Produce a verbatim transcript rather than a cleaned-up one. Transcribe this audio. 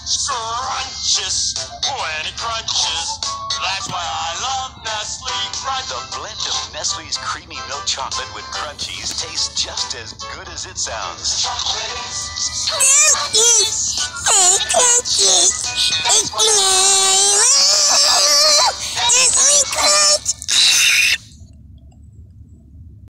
Scrunches when it crunches. That's why I love Nestle Crunch. The blend of Nestle's creamy milk chocolate with Crunchies tastes just as good as it sounds. Chocolates. Crunchies, so crunchy. It's